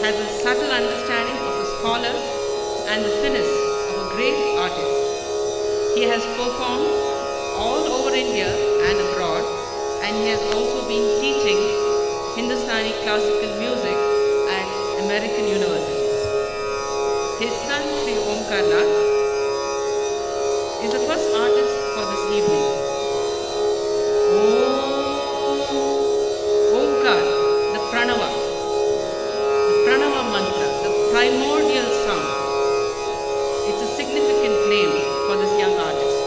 has a subtle understanding of a scholar and the finesse of a great artist. He has performed all over India and abroad, and he has also been teaching Hindustani classical music at American universities. His son, Sri Omkar Nath, is the first artist for this evening. Omkar, the Pranava mantra, the primordial sound. It's a significant name for this young artist.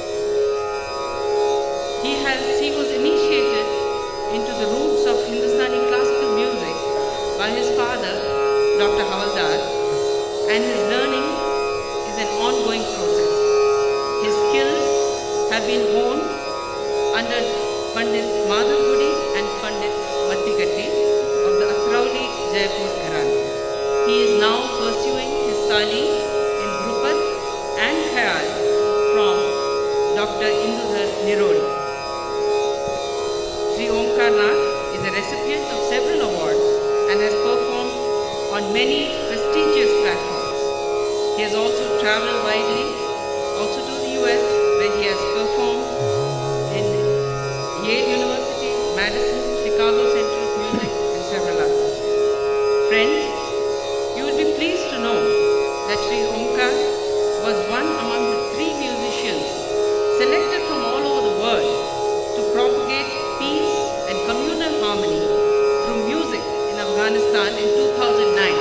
He was initiated into the roots of Hindustani classical music by his father, Dr. Havaldar, and his learning is an ongoing process. His skills have been honed under Pandit Madhav Gudi and Pandit Mattigatti of the Atrauli Jaipur Gharana. He is now pursuing his talim in Dhrupad and Khayal from Dr. Indudhar Niroli. Sri Omkar Nath is a recipient of several awards and has performed on many prestigious platforms. He has also traveled widely, also to the US, where he has performed in Yale University, Madison, Chicago Center of Music, and several others. Friends, you will be pleased to know that Sri Omkar was one among the 3 musicians selected from all over the world to propagate peace and communal harmony through music in Afghanistan in 2009.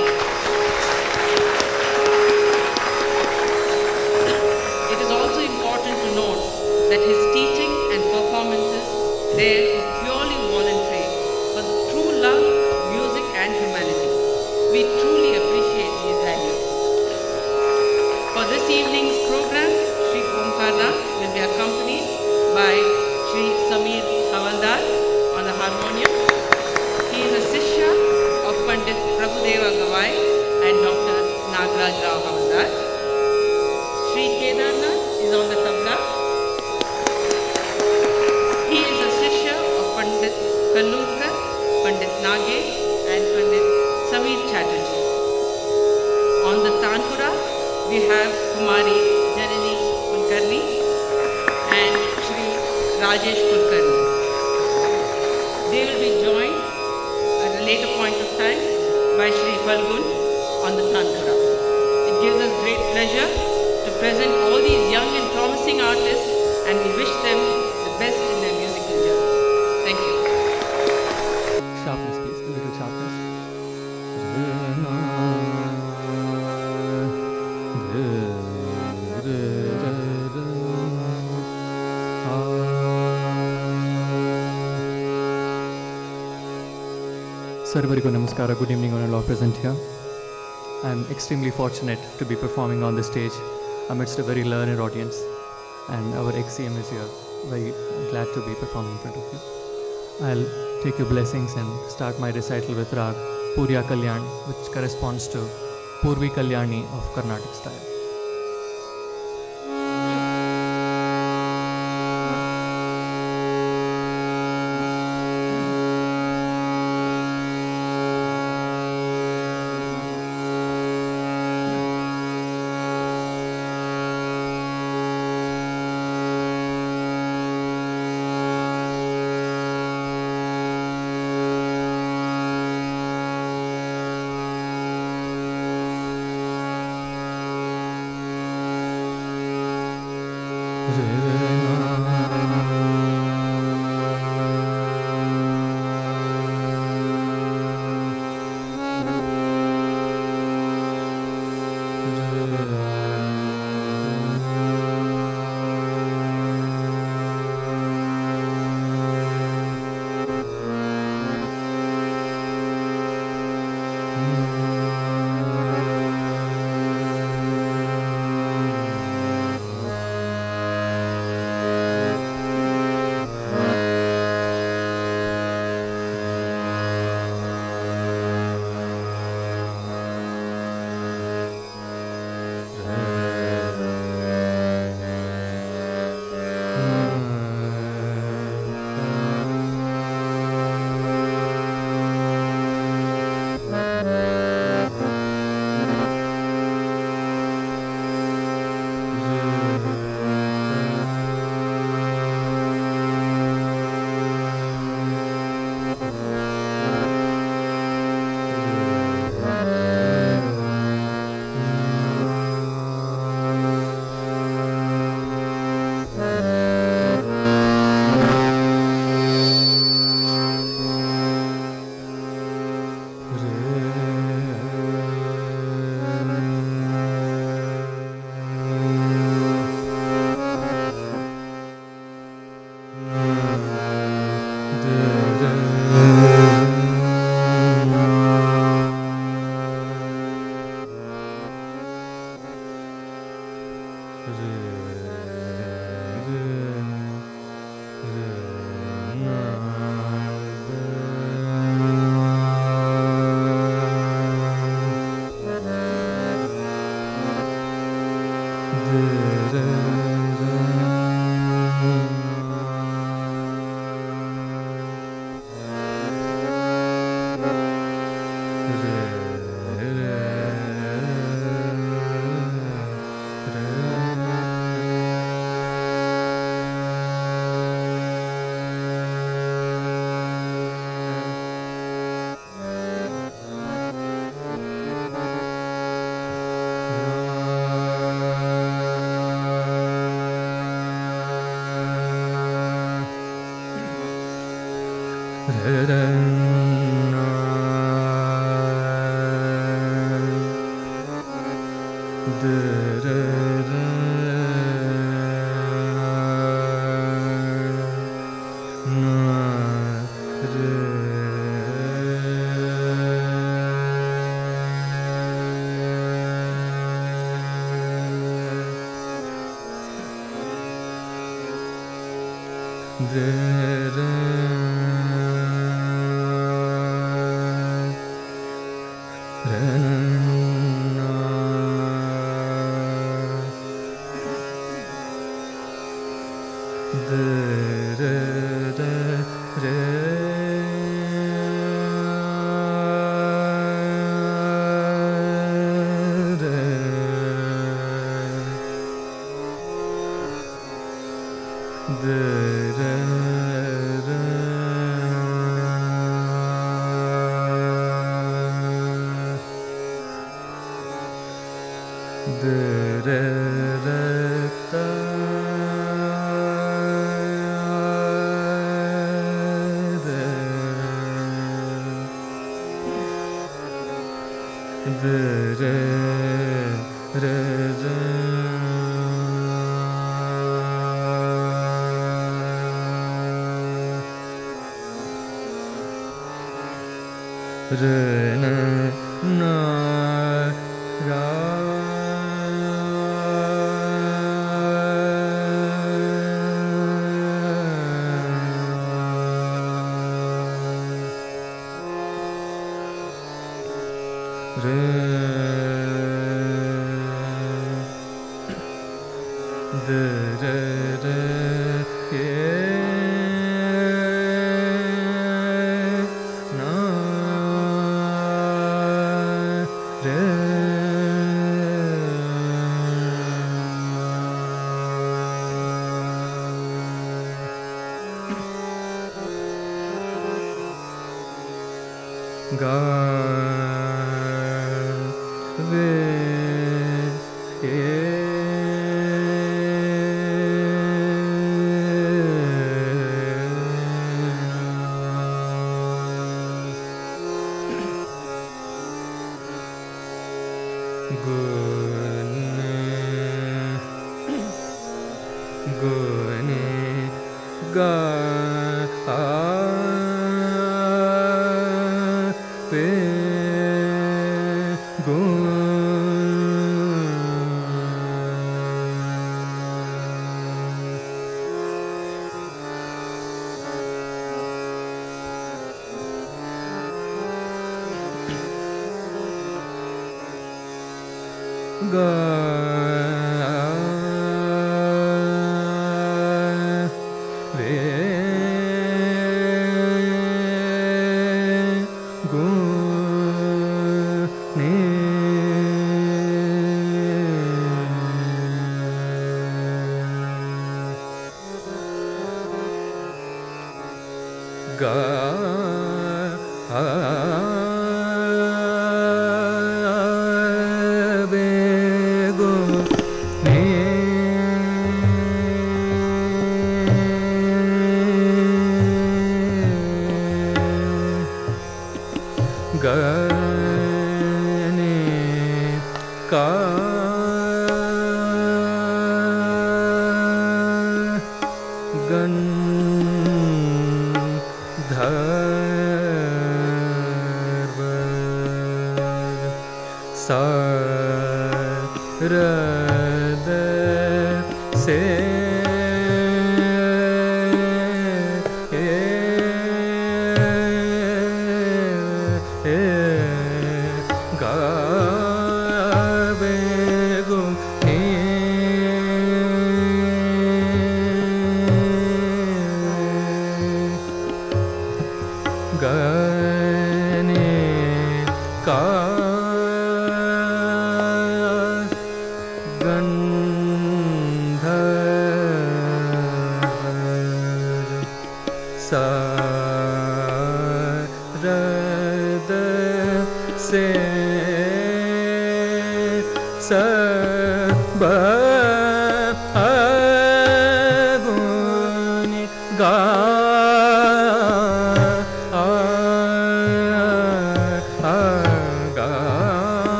It is also important to note that his teaching and performances there were purely voluntary for the true love of music and humanity. We truly appreciate these values. For this evening's program, Sri Omkar Nath will be accompanied by Sri Samir Havaldar on the harmonium. He is a Sishya of Pandit Prabhudeva Gawai and Dr. Nagaraj Rao Havaldar. Sri Kedarnath is on the tabla. He is a Sishya of Pandit Kallurkar, Pandit Nagesh and Pandit Samir Chatterjee. On the tanpura, we have Kumari Janani Kulkarni and Sri Rajesh Kulkarni. They will be joined at a later point of time by Sri Falgun on the tanpura. It gives us great pleasure to present all these young and promising artists, and we wish them the best in their musical journey. Thank you. Sharpness, please, a little sharpness. Sarvarigo Namaskara, good evening on all present here. I am extremely fortunate to be performing on the stage amidst a very learned audience, and our ex-CM is here. Very glad to be performing in front of you. I'll take your blessings and start my recital with Rag Purya Kalyan, which corresponds to Purvi Kalyani of Carnatic style.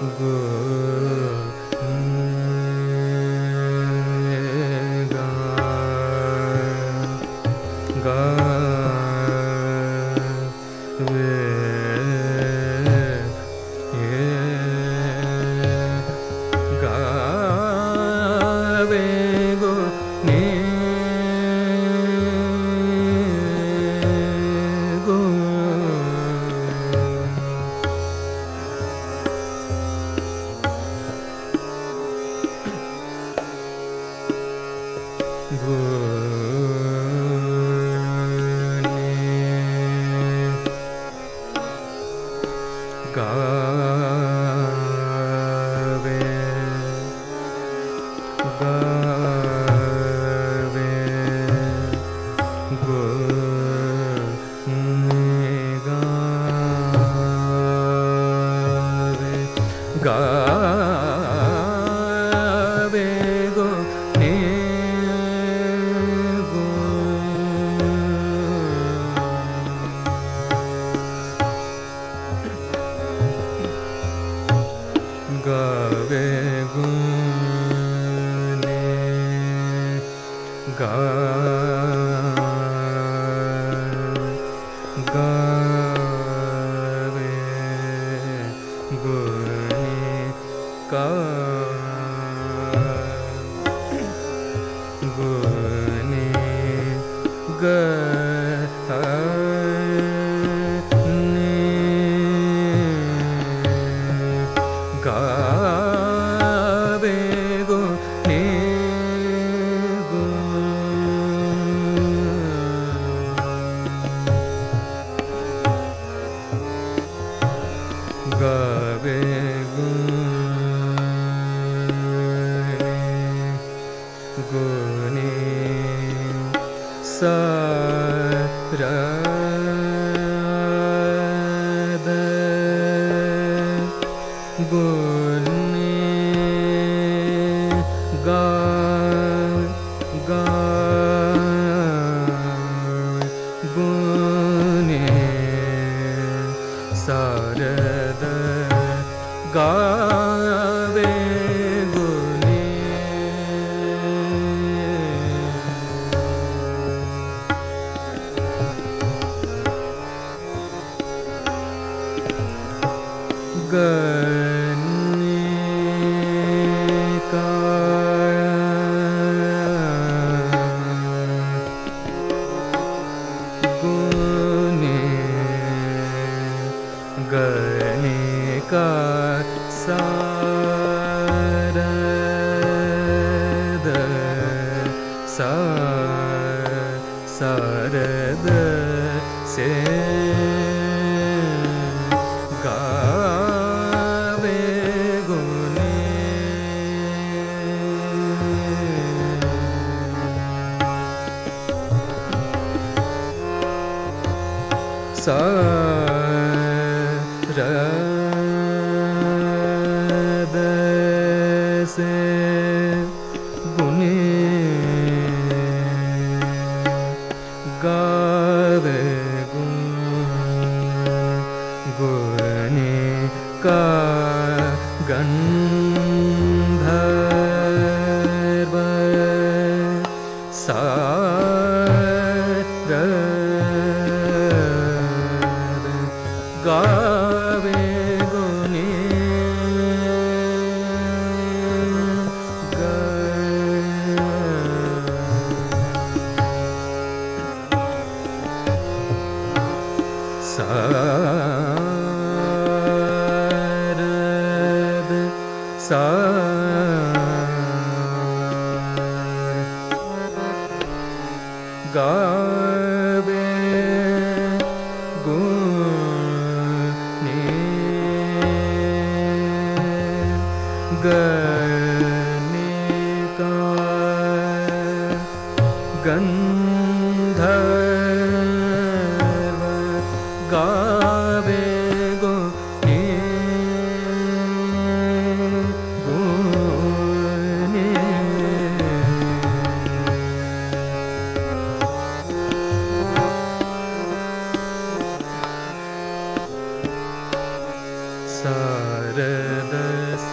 Sarada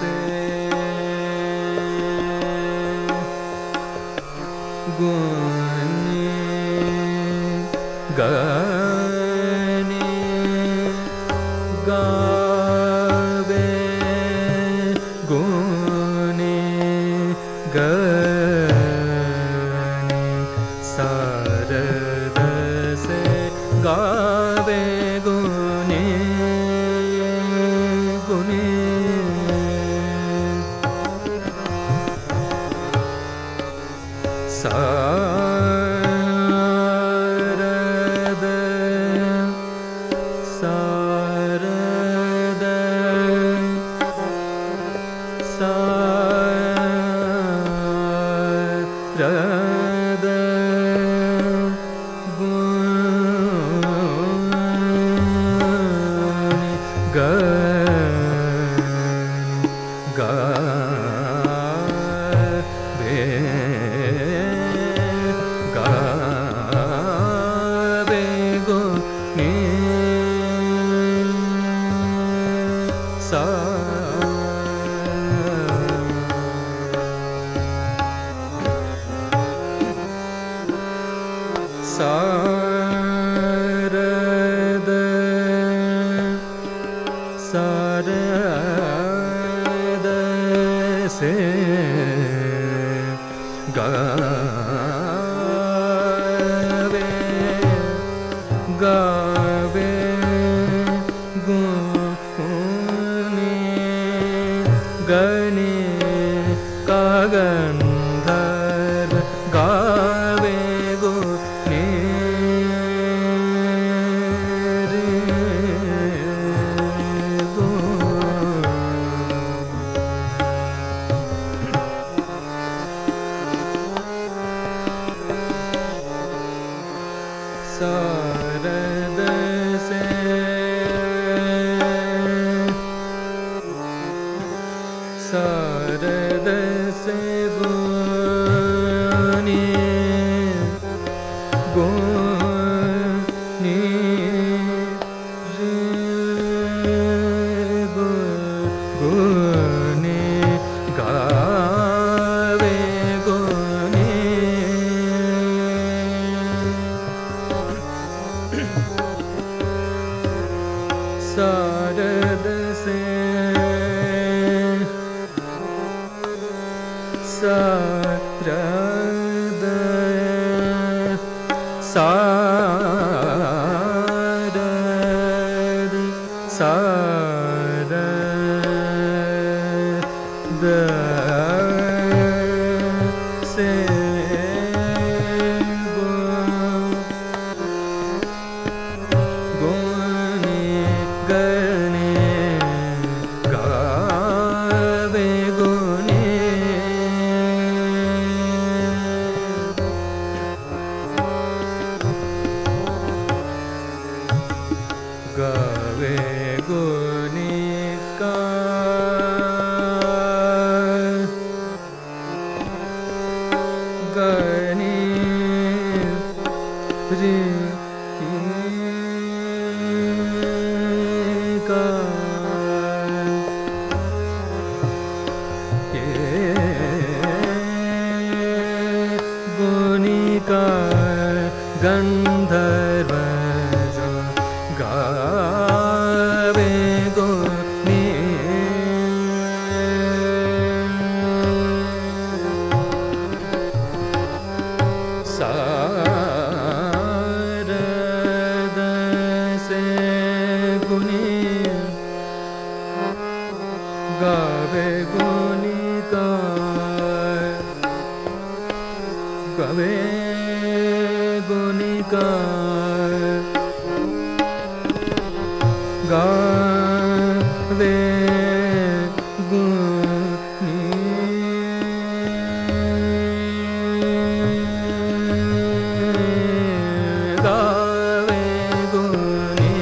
se guni gani gawe guni gani sarada se gawe guni guni sarada sarada sarada sarada se gawe gawe guni gani kagandhar gawe guni sarada se sarada se guni guni guni gawe guni sarada se sarada sarada sarada se guni gani gawe guni gawe guni ka gani ri ka guni ka gandharva gawe guni sarada se guni gawe guni ka gawe guni ka gawe guni gawe guni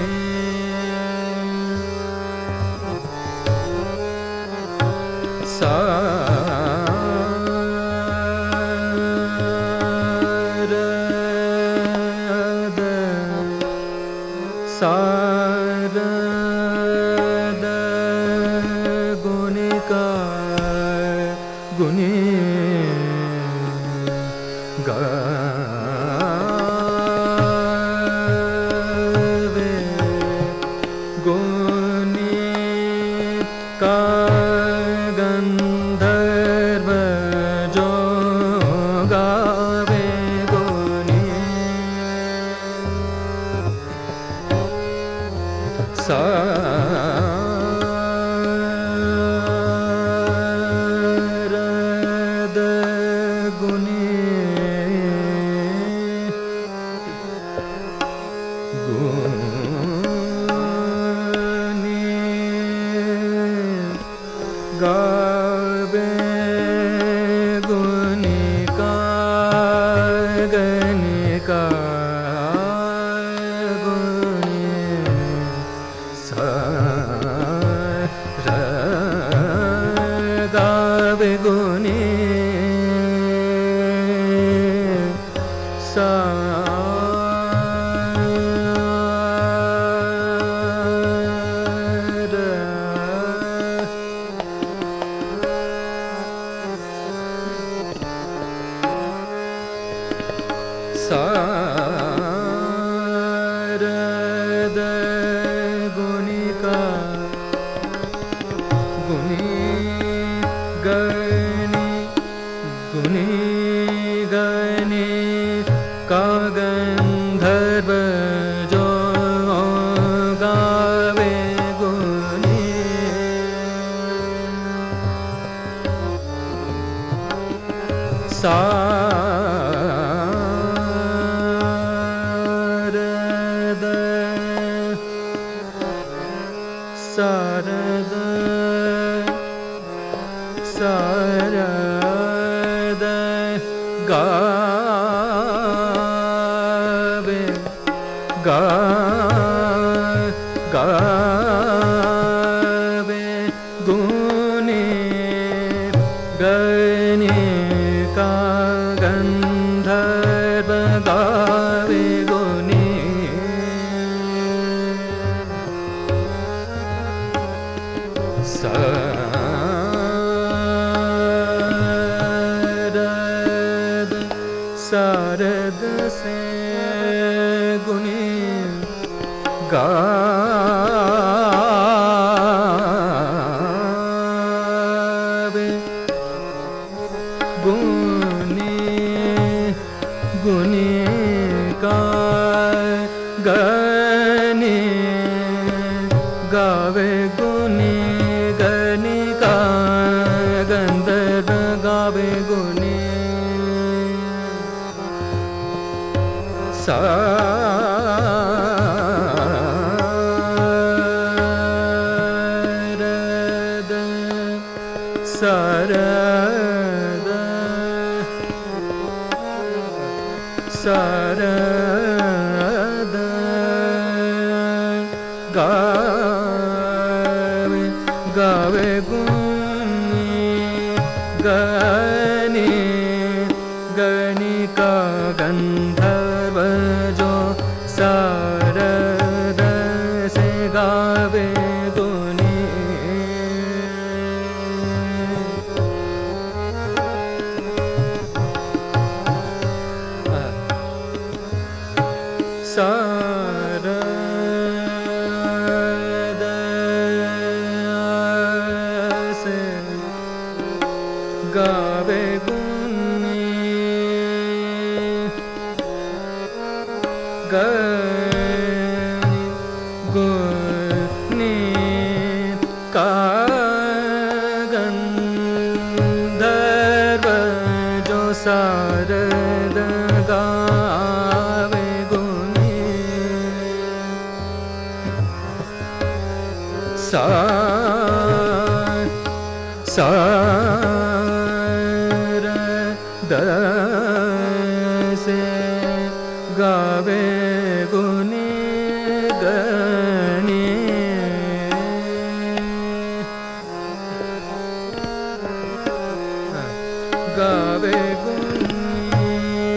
sarada guni का गुनी गावे गुनी का गंधर्व जो गावे गुनी सारद गुनी गुनी गावे गुनी का गनी का गावे गुनी सा सारद गुनी का गुनी गनी गुनी गनी का गंधर्व जो गावे गुनी सारद सारद सारद गावे गावे गुनी गनी का गंधर्व गावे गुनी सारद सारद से गुनी गावे गुनी गुनी का गनी गावे गुनी गनी का गंधर्व गावे गुनी सारद सारद सारद गावे गावे गुनी गनी गनी का गंधर्व जो सारद से गावे गुनी सारद से गावे गुनी गनी गुनी का गंधर्व जो सारद गावे गुनी सारद से गावे गुनी गनी गावे गुनी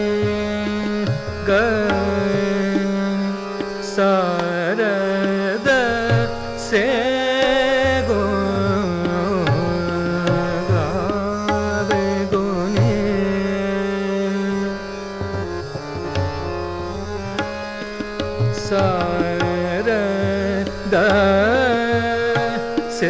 गनी सारद से गुनी se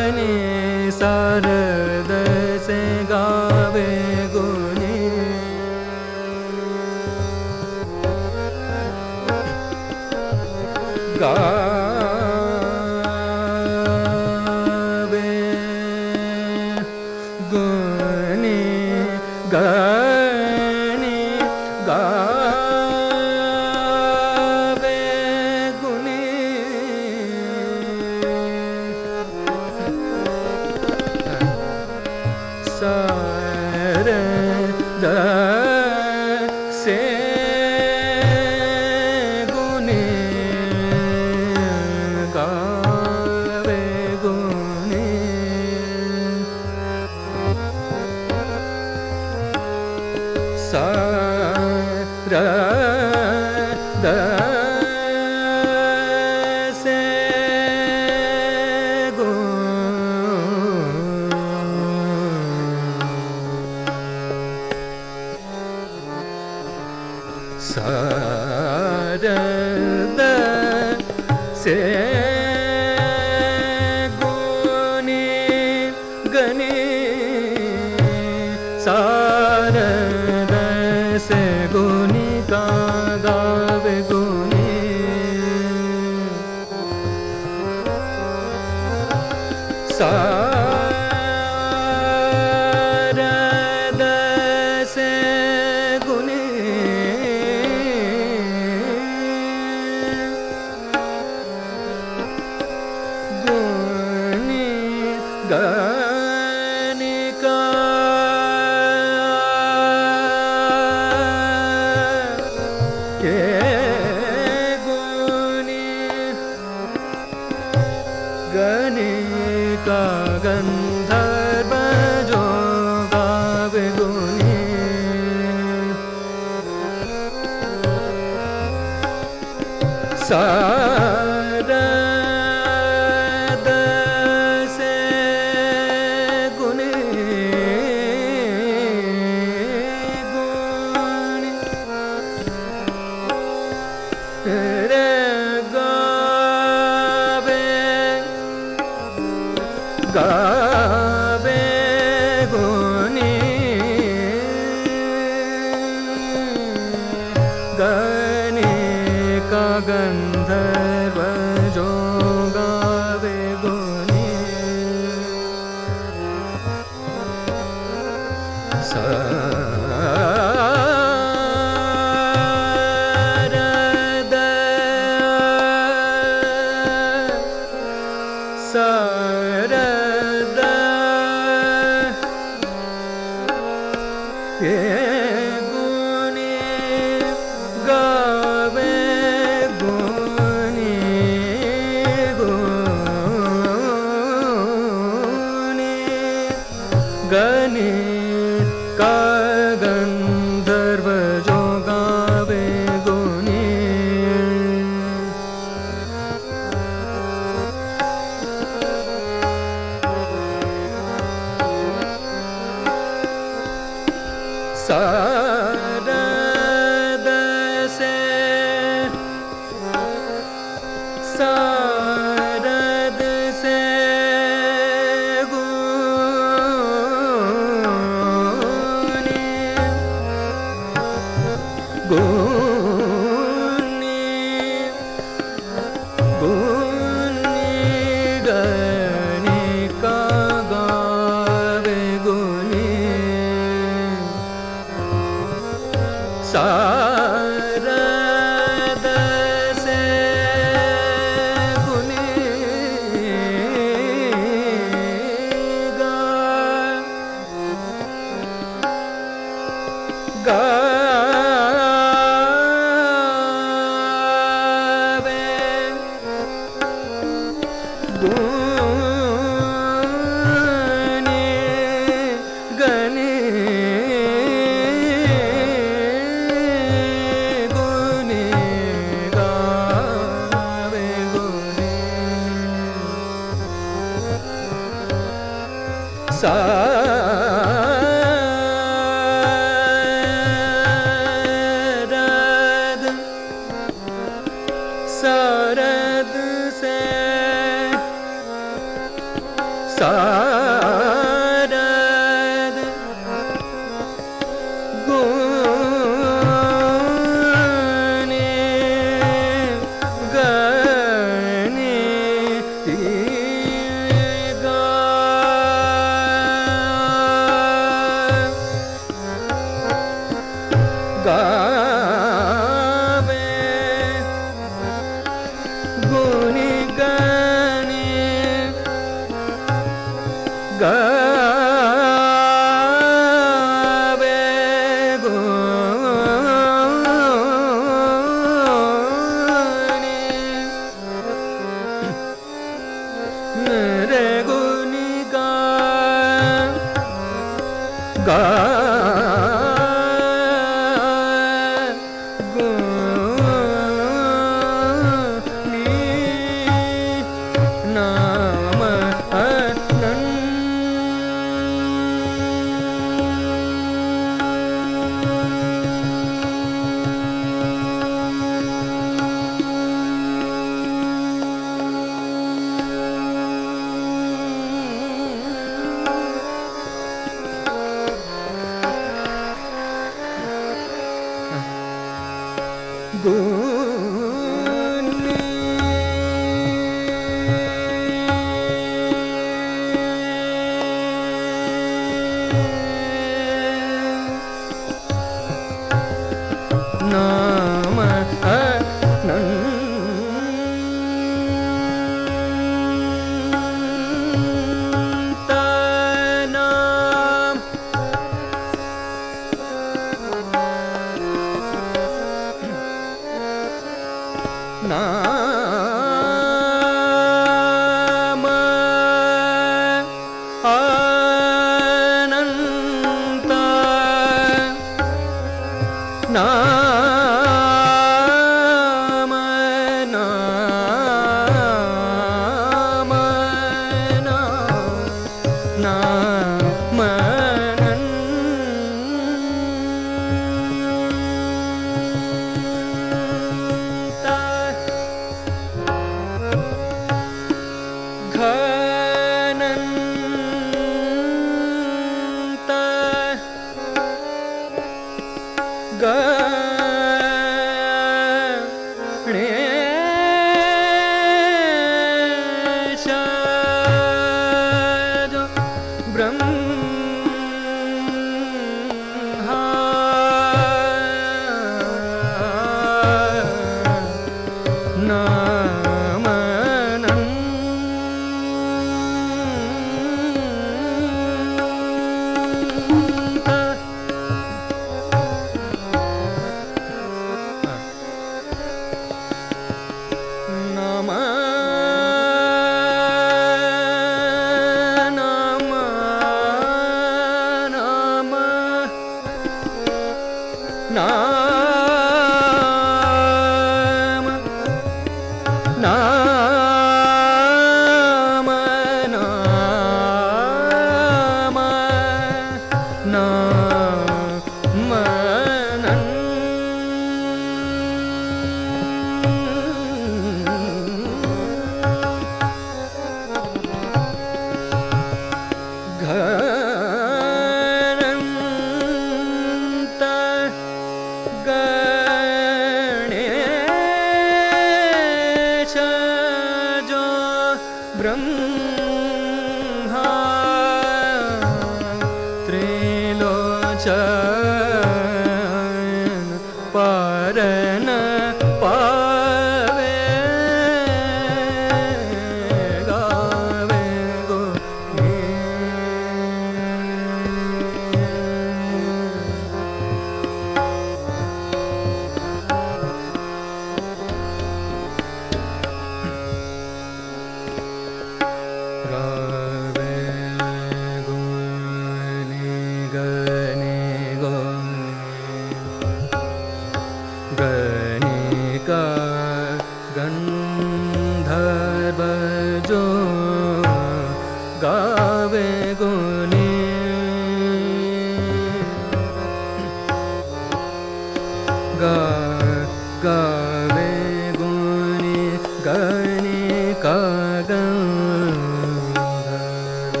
गणे का गंधर्व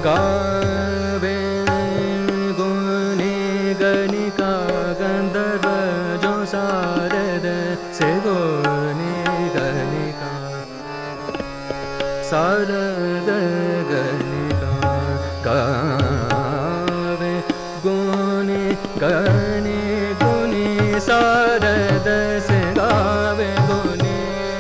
गावे गुने गणिका गंधर्व जो शारद से गुने गणिका शारद गणिका गावे गुने गणे गुने शारद से गावे गुने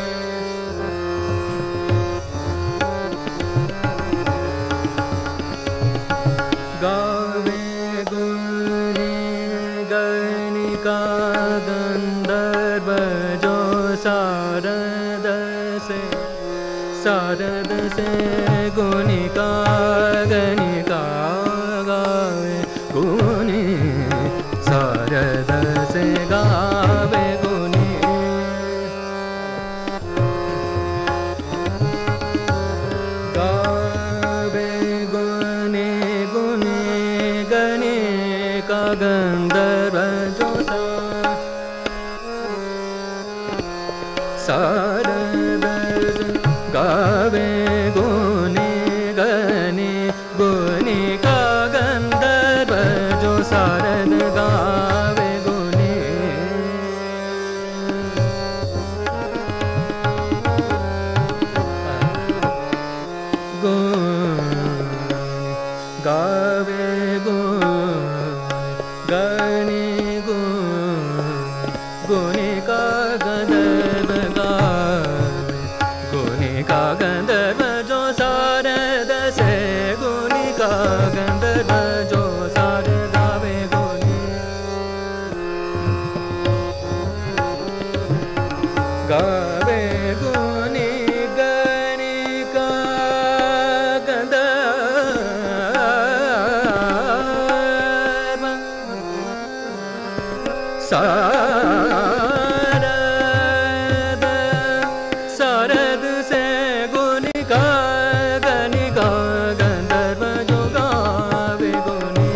गावे गुने गणिका गंधर्व जो शारद से गुणिका गणिका गावे गुने शारद से गावे गुने गावे गुने गुने गणिका गंधर्व जो शारद गावे गुने गणे गुणिका गंधर्व जो शारद गावे गुने गावे गणे गुणिका गंधर्व गावे गुणिका गंधर्व जो शारद से गुणिका गंधर्व जो शारद गावे गुने गावे गुने गणिका गंधर्व शारद से गुणिका गणिका गंधर्व जो गावे गुने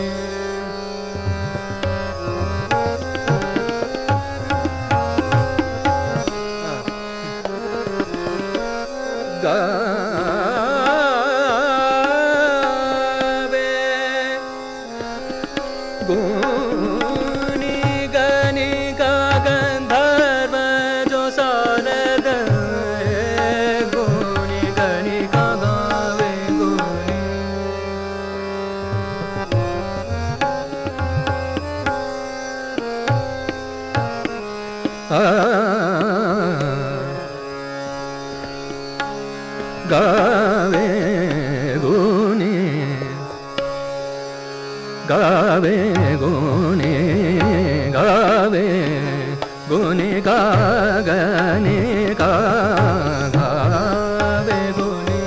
गावे गुने गणिका गंधर्व जो शारद गुने गणिका गावे गुने गावे गुने गावे गुने गावे गुने का गने का गावे गुने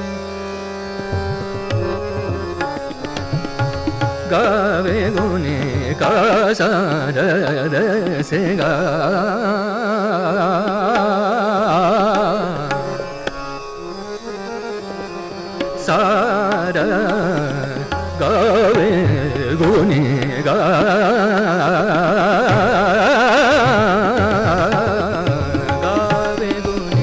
गावे गुने का शारद से गा सारा गावे गुने गावे गुने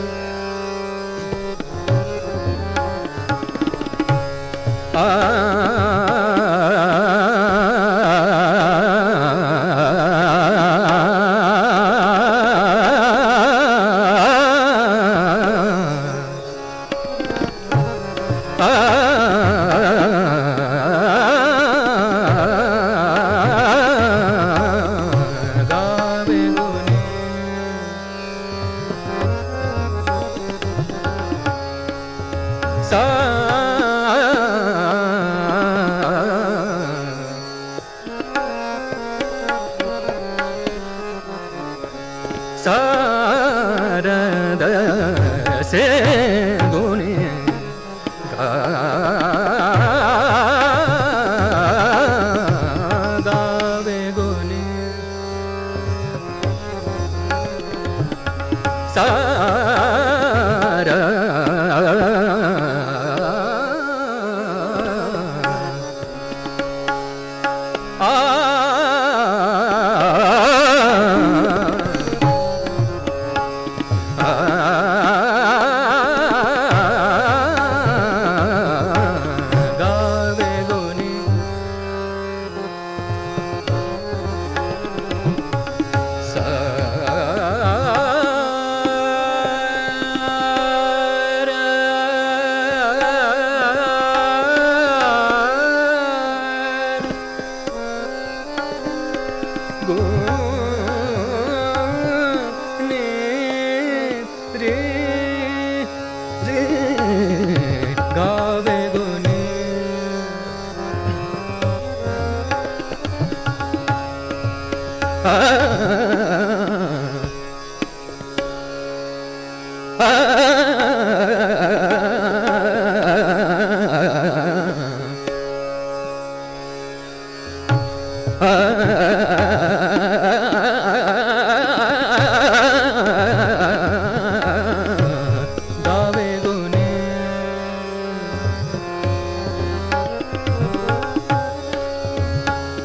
शारद से गुने गावे गुने सारा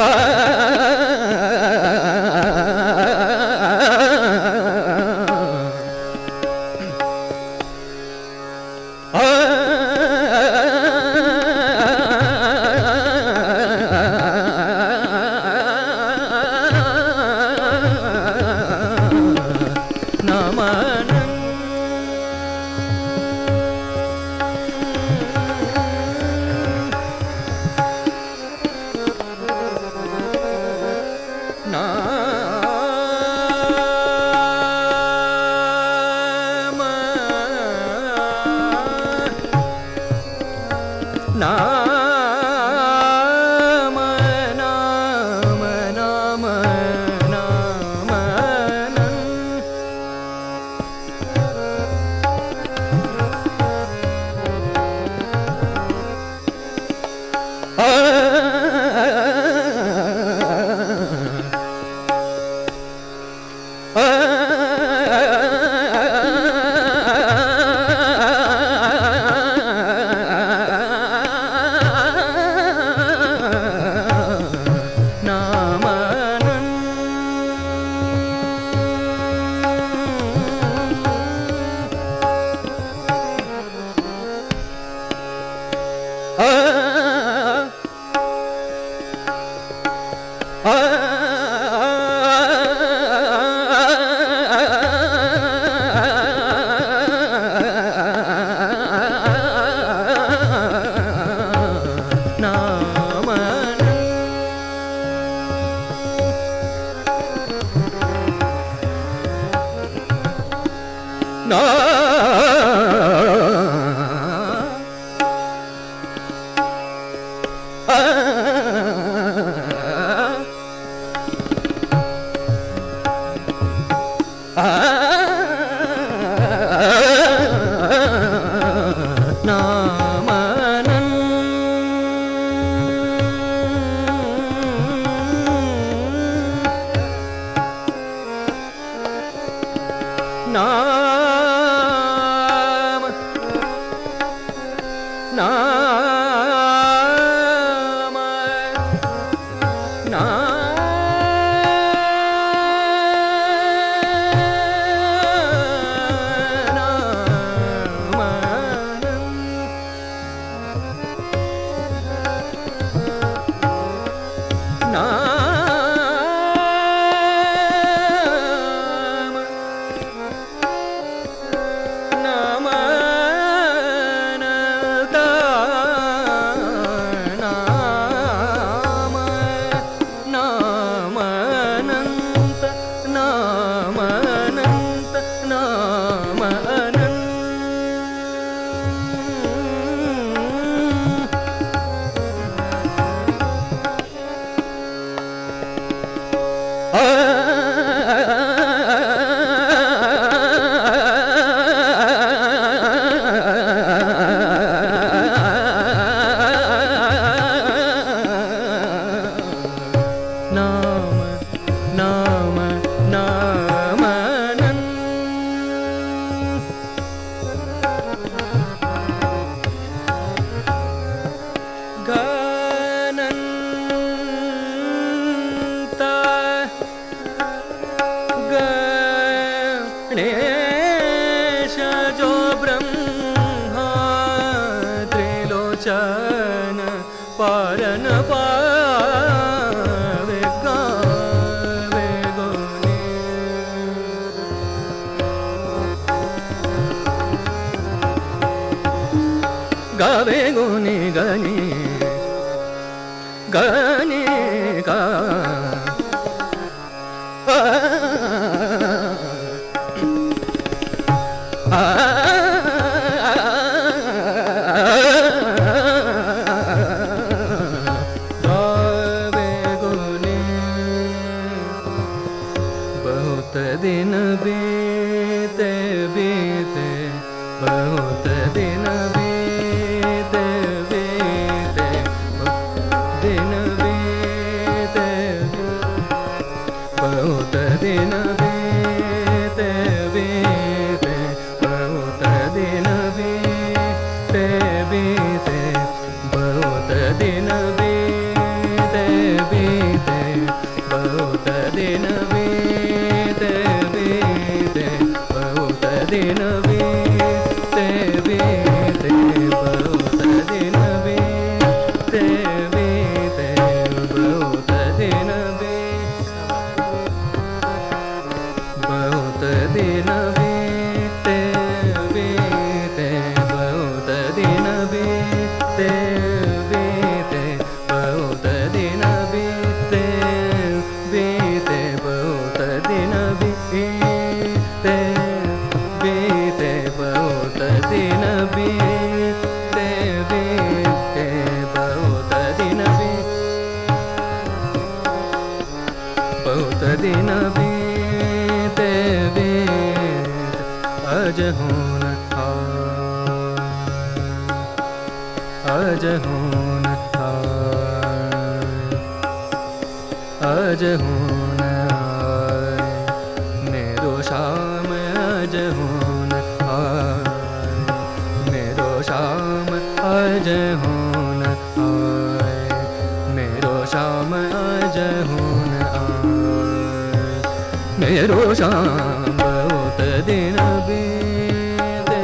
बहुत दिन होन आज होन आज होन मेरो शाम आज होन मेरो शाम आज होन मेरो शाम आज होन मेरो शाम बहुत दिन बीते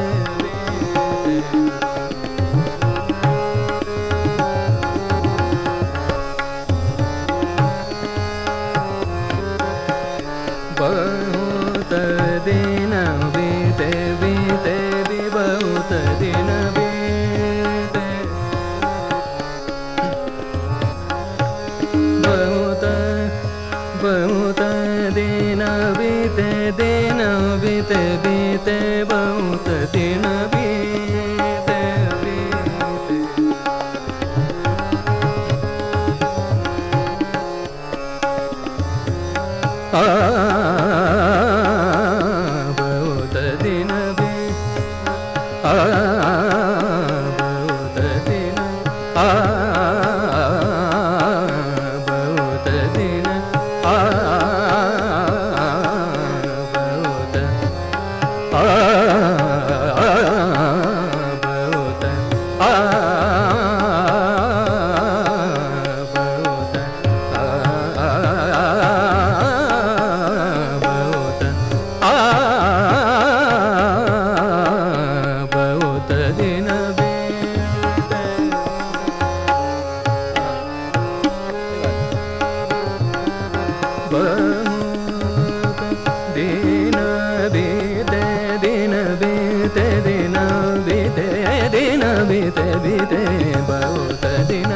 बहुत दिन बीते बीते भी बहुत दिन बीते बहुत बहुत दिन बीते दिन बीते बीते बहुत दिन बीते बहुत दिन बहुत दिन बहुत दिन बीते बीते बहुत दिन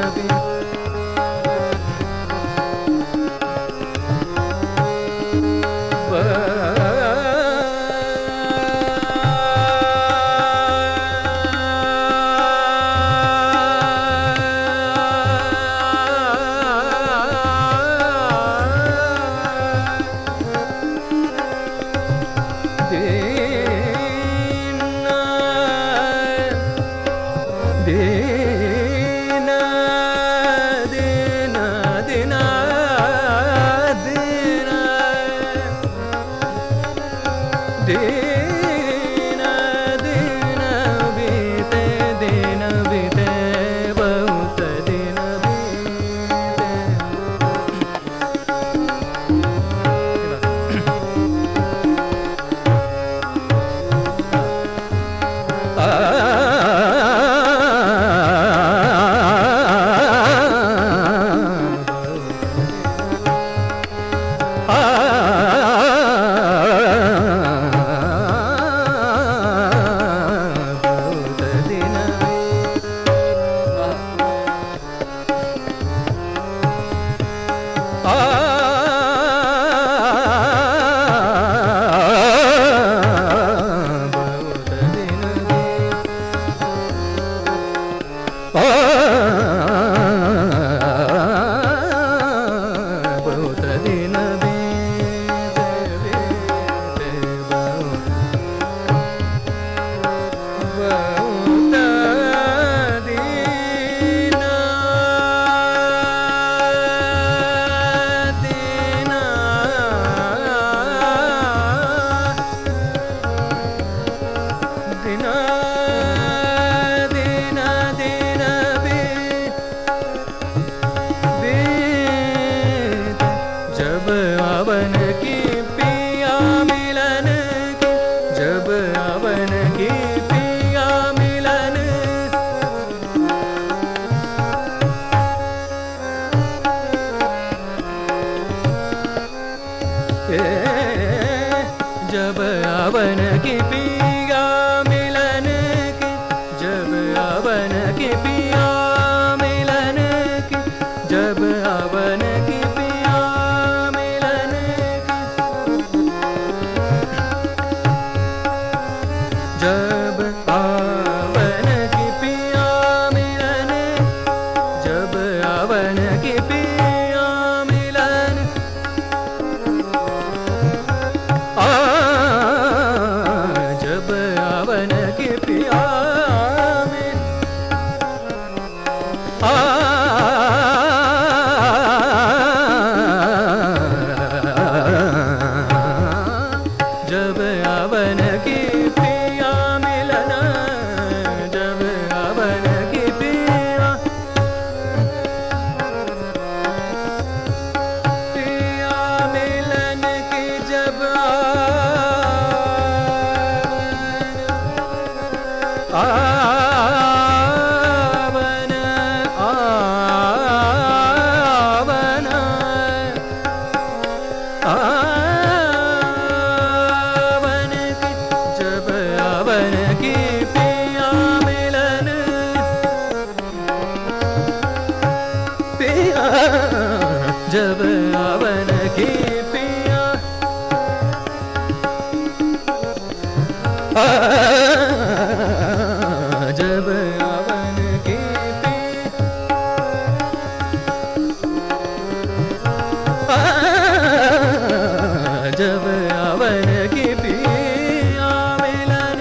जब अवन की पिया मिलन की जब अवन की पिया मिलन की जब अवन की पिया मिलन की जब अवन की पिया मिलन जब अवन की पिया मिलन जब जब आवन की पिया जब आवन की जब आवन की पिया मिलन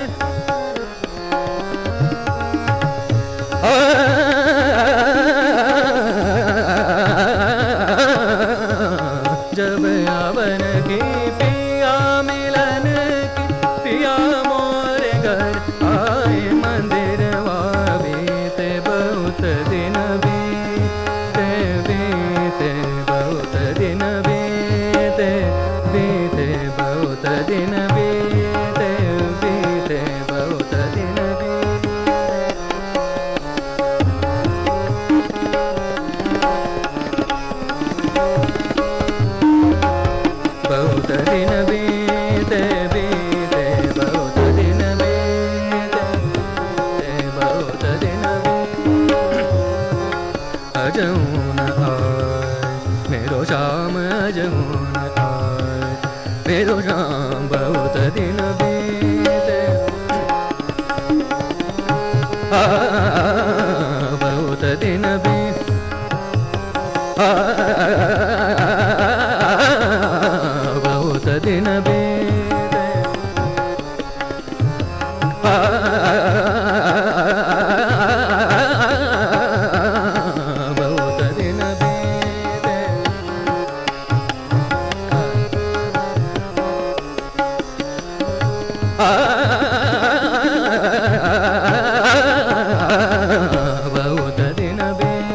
जब आवन की पिया मिलन की पिया मोर घर आए मंदिर बीते बहुत दिन बीते बीते बहुत दिन बीते बीते बहुत दिन बीते बीते बहुत दिन बहुत दिन बीते बीते बहुत दिन बीते बहुत दिन अजून आए मेरो शाम अजून आए मेरो शाम बहुत दिन बीते बहुत दिन बीते बहुत दिन बीते बहुत दिन बीते बहुत दिन बीते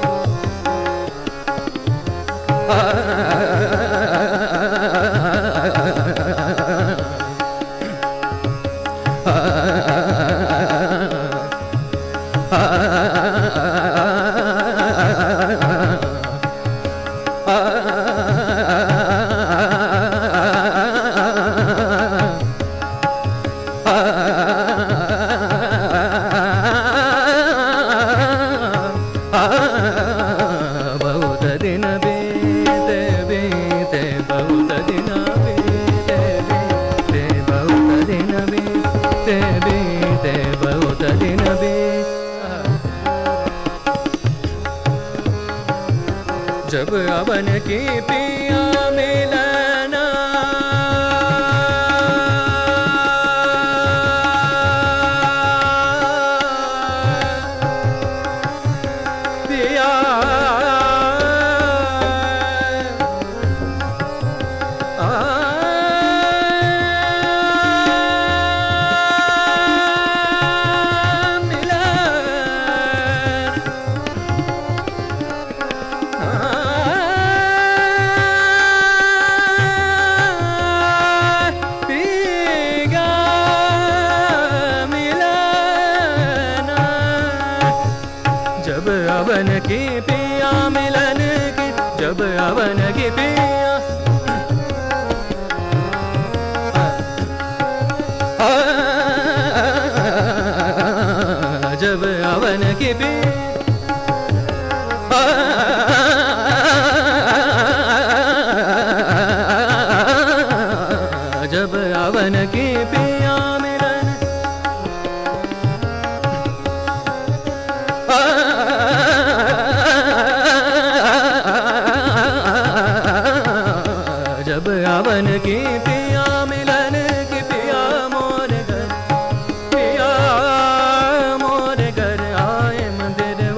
बहुत दिन बीते बीते बहुत दिन बीते बीते बहुत दिन बीते बीते बहुत दिन बीते जब अवन की पिया मिलना पिया जब अवन की पिया मिलन की जब अवन की पिया जब अवन की पिया जब अवन की पिया मिलन जब अवन की पिया मिलन की पिया मोर घर आए मंदिर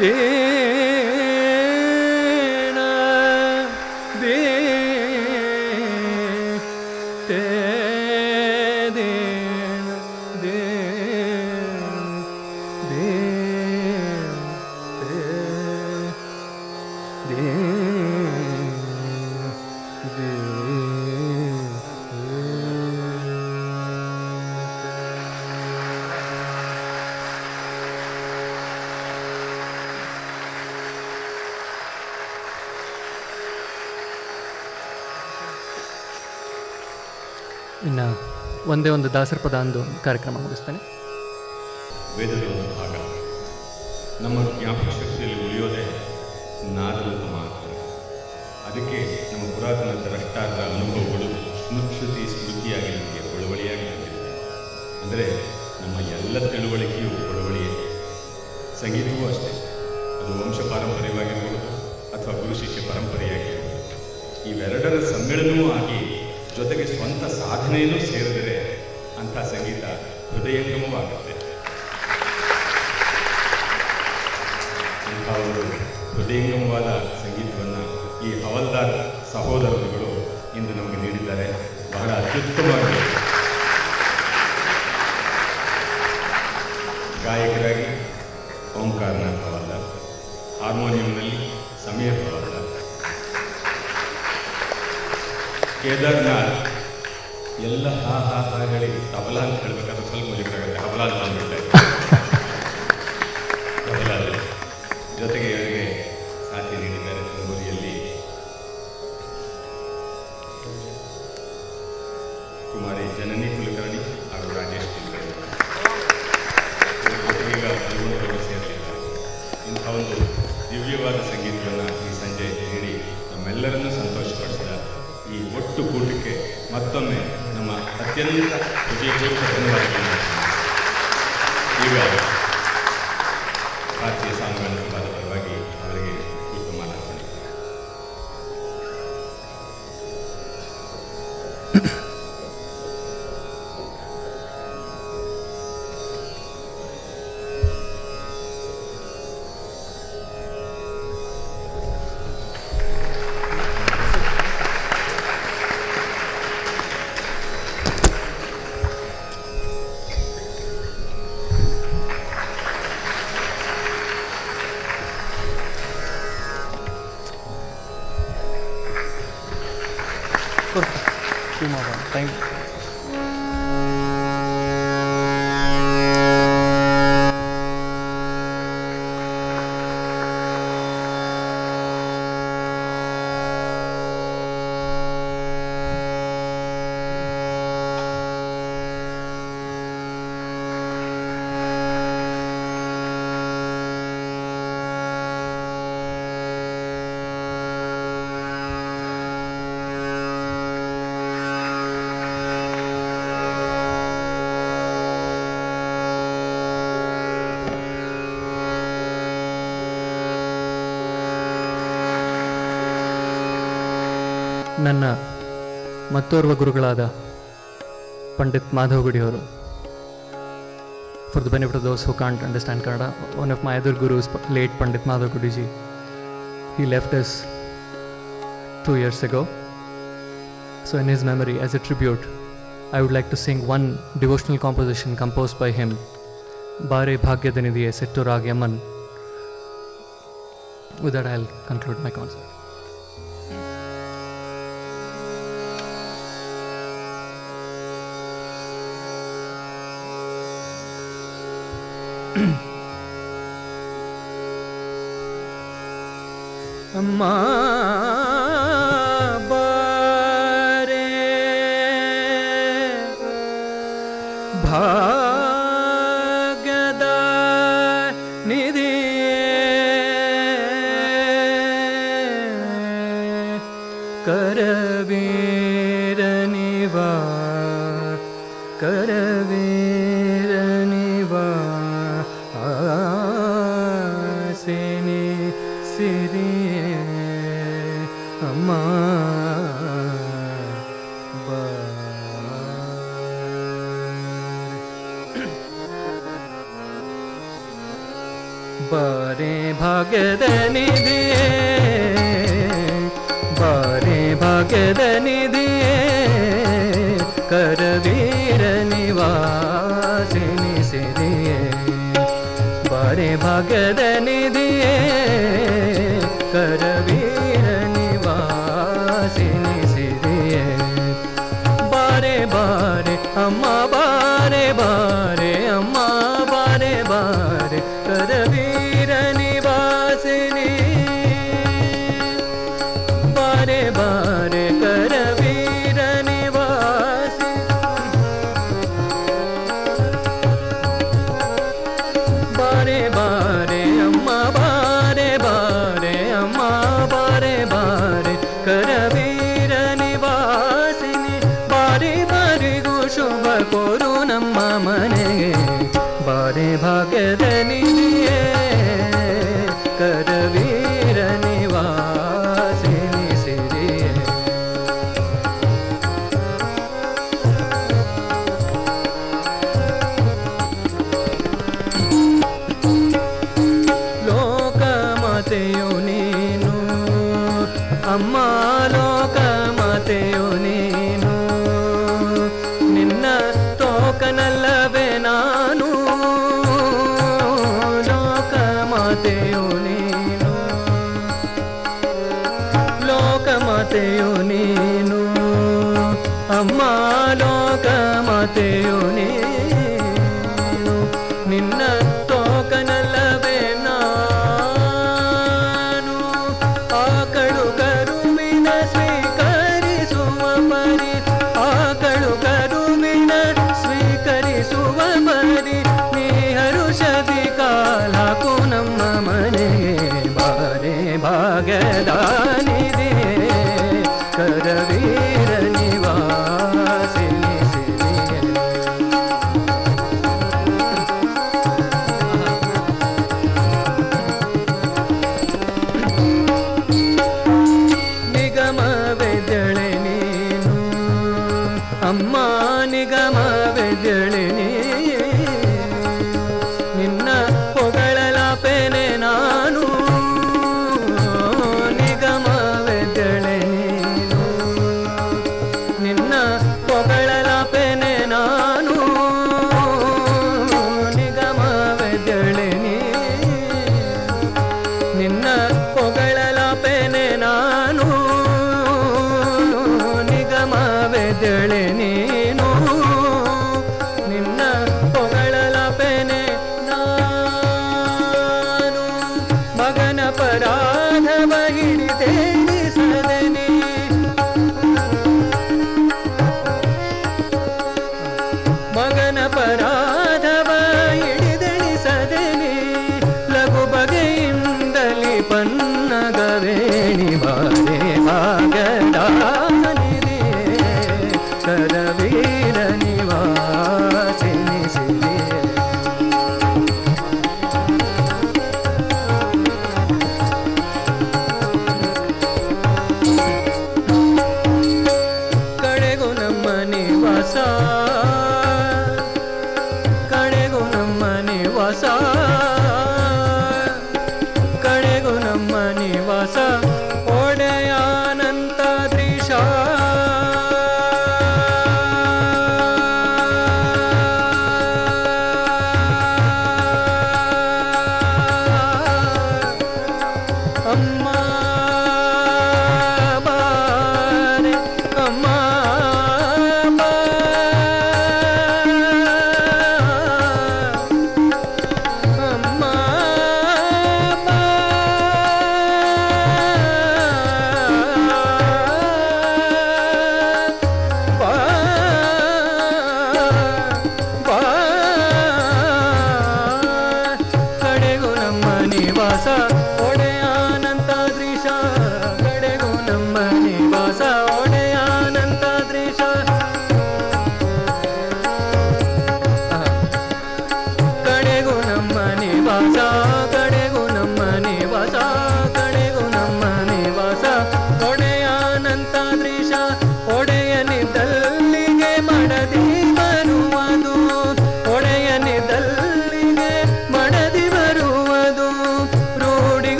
ಇನ್ನು ಒಂದೇ ಒಂದು ದಾಸರ ಪದ ಅಂದು ಕಾರ್ಯಕ್ರಮ ಮುಗಿಸ್ತೇನೆ. ವೇದದ ಒಂದು ಭಾಗ ನಮ್ಮ ಜ್ಞಾಪಕ ಶಕ್ತಿಯಲ್ಲಿ ಉಳಿಯೋದೇ ನಾದರೂಪ ಮಾತ್ರ. ಅದಕ್ಕೆ ನಮ್ಮ ಪುರಾತನ ದ್ರಷ್ಟಾರ್ಥ ಅನುಭವಗಳು ಸ್ಮೃತಿ ಸ್ಮೃತಿಯಾಗಿ ನಮಗೆ ಒಳವಳಿಯಾಗಿ ಬಂದಿದೆ. ಅಂದರೆ ನಮ್ಮ ಎಲ್ಲ ತಿಳುವಳಿಕೆಯು ಒಳವಳಿಯೇ. ಸಂಗೀತವೂ ಅಷ್ಟೇ, ಅದು ವಂಶ ಪಾರಂಪರ್ಯವಾಗಿರ್ಬೋದು ಅಥವಾ ಗುರು ಶಿಷ್ಯ ಪರಂಪರೆಯಾಗಿರ್ಬೋದು. ಇವೆರಡರ ಸಮ್ಮೇಳನವೂ ಆಗಿ ಜೊತೆಗೆ ಸ್ವಂತ ಸಾಧನೆಯೂ ಸೇರಿದರೆ ಅಂಥ ಸಂಗೀತ ಹೃದಯಂಗಮವಾಗುತ್ತೆ. ಅಂಥ ಒಂದು ಹೃದಯಂಗಮವಾದ ಸಂಗೀತವನ್ನು ಈ ಹವಲ್ದಾರ್ ಸಹೋದರರುಗಳು ಇಂದು ನಮಗೆ ನೀಡಿದ್ದಾರೆ. ಬಹಳ ಅತ್ಯುತ್ತಮವಾಗಿ ಗಾಯಕರಾಗಿ ಓಂಕಾರನಾಥ್ ಹವಲ್ದಾರ್, ಹಾರ್ಮೋನಿಯಂನಲ್ಲಿ ಸಮೀರ್ ಹವಲ್ದಾರ್, ಕೇದಾರ್ನಾಥ್ ಎಲ್ಲ ಹಾ ಹಾ ಹಾ ಹೇಳಿ ತಬಲಾ ಅಂತ ಹೇಳಬೇಕಾದ್ರೆ ಸ್ವಲ್ಪ ಮುಜುಗರಾಗುತ್ತೆ. ಹಬಲಾ ಅಂತ ಅಂದ್ಬಿಡ್ತಾರೆ. ತಬಲಾ ಜೊತೆಗೆ ಇವರಿಗೆ ಸಾಥಿ ನೀಡಿದ್ದಾರೆ. ತುಮಕೂರಿಯಲ್ಲಿ ಕುಮಾರಿ ಜನನಿ ಕುಲಕರ್ಣಿ ಹಾಗೂ ರಾಜೇಶ್ ಕುಲಕರ್ಣಿ ಈಗ ಪಾಲ್ಗೊಂಡವರು ಸೇರಿದ್ದಾರೆ. ಇಂಥ ಒಂದು ದಿವ್ಯವಾದ ಸಂಗೀತವನ್ನು ಈ ಸಂಜೆ ನೀಡಿ ನಮ್ಮೆಲ್ಲರನ್ನೂ ಸಂತೋಷಪಡಿಸಿದ ಈ ಒಟ್ಟು ಕೂಟಕ್ಕೆ ಮತ್ತೊಮ್ಮೆ ನಮ್ಮ ಅತ್ಯಂತ ಹೃದಯಪೂರ್ವಕ ಧನ್ಯವಾದಗಳನ್ನು. ಈಗ ಭಾರತೀಯ ಸಾಂಗಾಣ ಸಭಾದ ಪರವಾಗಿ ಅವರಿಗೆ ಮಾಲಾರ್ಪಣೆ. Thank you. ನನ್ನ ಮತ್ತೋರ್ವ ಗುರುಗಳಾದ Pandit Madhav ಗುಡಿಯವರು, for the benefit of those who can't understand Kannada, one of my other gurus, late Pandit Madhav Gudiji, he left us 2 years ago. So in his memory, as a tribute, I would like to sing one devotional composition composed by him, Bare Bhagyadanidhiye Settu Rag Yaman. With that, I'll conclude my concert. ಅಮ್ಮ ಬಾರೆ ಭಾಗ್ಯದ ನಿಧಿಯೇ ಕರವೀರನಿವಾ ಕರವೀರನಿವಾ ಆಸೆನಿ ಸಿರಿಯೇ ಬಾರೆ ಭಾಗ್ಯದ ನಿಧಿಯೇ ಬಾರೆ ಭಾಗ್ಯದ ನಿಧಿಯೇ ಕರವೀರ ನಿವಾಸಿನಿ ಸಿರಿಯೇ ಬಾರೆ ಭಾಗ್ಯದ ನಿಧಿಯೇ ಕರವೀರ ನಿವಾಸಿನಿ ಸಿರಿಯೇ ಬಾರೆ ಬಾರೆ ಅಮ್ಮ ಬಾರೆ ಬಾರೆ ಅಮ್ಮ ಬಾರೆ ಬಾರೆ ಕರವೀರ ನಿವಾಸಿನಿ ಬಾರೆ ಬಾರೆ ಕರವೀರ ನಿವಾಸಿನಿ ಬಾರೆ ಬಾರೆ ಅಮ್ಮ ಬಾರೆ ಬಾರೆ ಅಮ್ಮ ಬಾರೆ ಬಾರೆ ಕರವೀರ ನಿವಾಸಿನಿ ಬಾರಿ ಬಾರಿಗೂ ಶುಭ ಕೋರು ನಮ್ಮ ಮನೆಗೆ ಬಾರೆ ಭಾಗ್ಯದ ನಿಧಿಯೇ ಕರವೀರ ನಿವಾಸಿನಿ ಸಿರಿಯೇ ಲೋಕಮಾತೆಯು ನೀನು ಅಮ್ಮ ಲೋಕಮಾತೆಯು ನೀನು ನಿನ್ನ ತೋಕನಲ್ಲವೇ ನಾನು ಲೋಕಮಾತೆಯು ನೀನು ಲೋಕಮಾತೆಯು ನೀನು ಅಮ್ಮ ಲೋಕಮಾತೆಯು ನೀನು ನಿನ್ನ ತೋಕನಲ್ಲವೇ ನಾನು ಆಕಳು ಕರುವಿನ ಸ್ವೀಕರಿಸುವ ಪರಿ ಆಕಳು ಕರುವಿನ ಸ್ವೀಕರಿಸುವ ಪರಿ ನೀ ಹರುಷದಿ ಕಾಲಾಕು ನಮ್ಮ ಮನೆಗೆ ಬಾರೆ ಭಾಗ್ಯದ ನಿಧಿಯೇ ಕರವೀರ ನಿವಾಸಿನಿ ಸಿರಿಯೇ ನಿಗಮವೆದಳೆ ನೀನು ಅಮ್ಮ ನಿಗಮವೆದಳೆ ನೀನು ನಿನ್ನ ಹೊಗಳಲಾಪೆನೆ ನಾನು ನಿಗಮವೆದಳೆ ನೀನು ನಿನ್ನ ಹೊಗಳಲಾಪೆನೆ ನಾನು ನಿಗಮವೆದಳೆ ನೀನು ನಿನ್ನ ಹೊಗಳಲಾಪೆನೆ ನಾನು ನಿಗಮವೆದಳೆ ನೀನು ನಿನ್ನ ಹೊಗಳಲಾಪೆನೆ ನಾನು ಮಗನ ಪರಾಧವ ಹಿಡಿದೇಳಿಸದನೆ ಮಗನ ಪರಾಧವ ಹಿಡಿದೆಳಿಸದನೆ ಲಘು ಬಗೆಯಿಂದಲಿ ಪನ್ನಗವೇಣಿ ಬಾರೆ ಭಾಗದ ನಿಧಿಯೇ ಕರವೀರ ನಿವಾಸಿನಿ ಸಿರಿಯೇ ಕಡೆಗೂ ನಮ್ಮ ನಿವಾಸ ಕಡೆಗೂ ನಮ್ಮ ನಿವಾಸ ಕಡೆಗೂ ನಮ್ಮ ನಿವಾಸ ಒಡೆಯಾನಂತಾದ್ರೀಶ ಅಮ್ಮ ಬಾರೆ ಅಮ್ಮ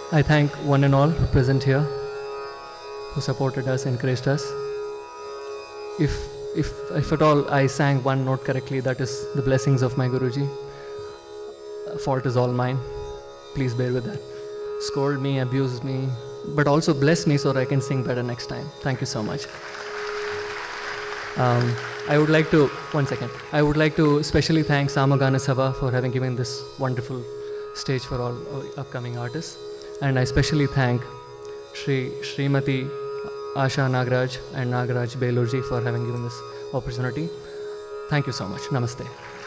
I thank one and all present here who supported us, encouraged us. If at all I sang one note correctly, that is the blessings of my Guruji. Fault is all mine. Please bear with that. Scold me, abuse me, but also bless me so that I can sing better next time. Thank you so much. I would like to especially thank Samagana Sabha for having given this wonderful stage for all upcoming artists. And I especially thank Srimati Asha Nagaraj and Nagaraj Belurji for having given this opportunity. Thank you so much. Namaste.